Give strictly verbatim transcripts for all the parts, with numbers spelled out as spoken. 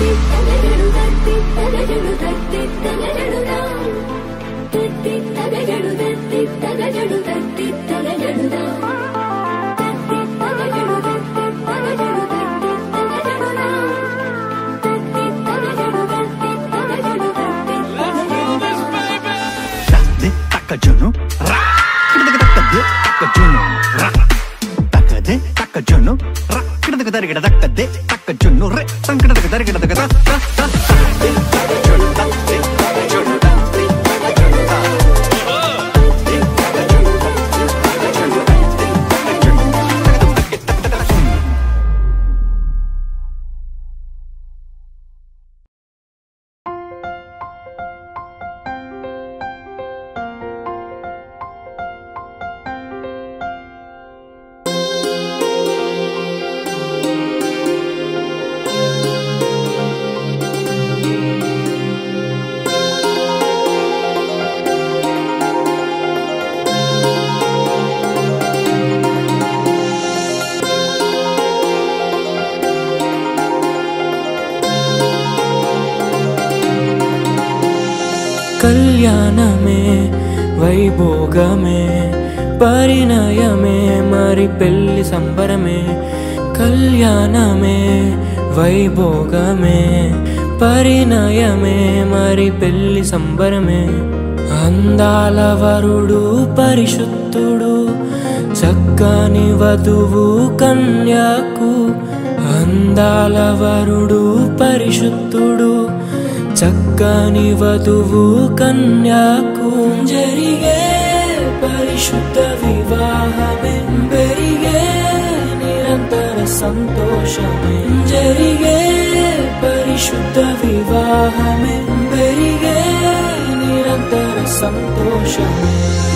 కళ్యాణమే వైభోగమే పరిణయమే మరి పెళ్లి సంబరమే కళ్యాణమే వైభోగమే పరిణయమే మరి పెళ్లి సంబరమే అందాల వరుడు పరిశుద్ధుడు చక్కని వధువు కన్యాకు అందాల వరుడు పరిశుద్ధుడు చక్కని వధువు కన్యాకు జరిగే పరిశుద్ధ వివాహమే పెరిగే నిరంతర సంతోషమే జరిగే పరిశుద్ధ వివాహమే పెరిగే నిరంతర సంతోషమే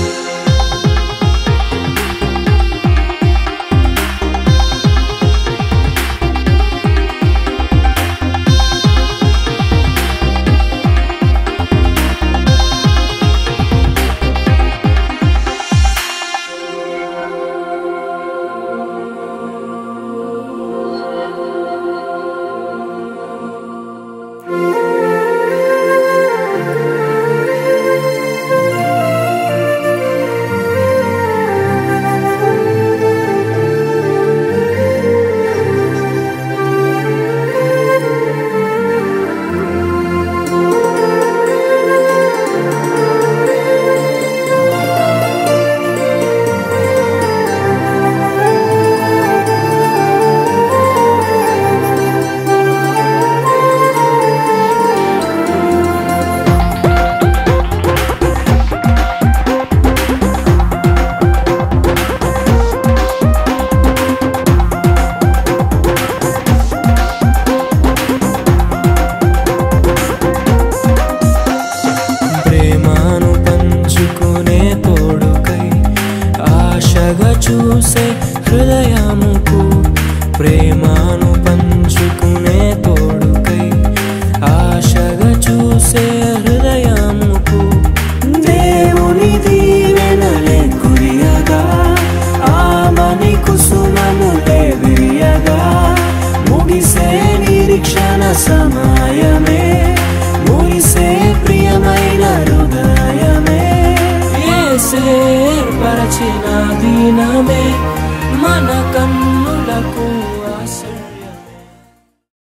చూసే హృదయముకు ప్రేమను పంచుకునే తోడుకై ఆశగా చూసే హృదయముకు దేవుని దీవెనలే కురియగా ఆమని కుసుమములే విరియగా ముగిసే నిరీక్షణ సమయమే ముగిసే ప్రియమైన హృదయమే యేసే పరచిన దినమే మన కన్ను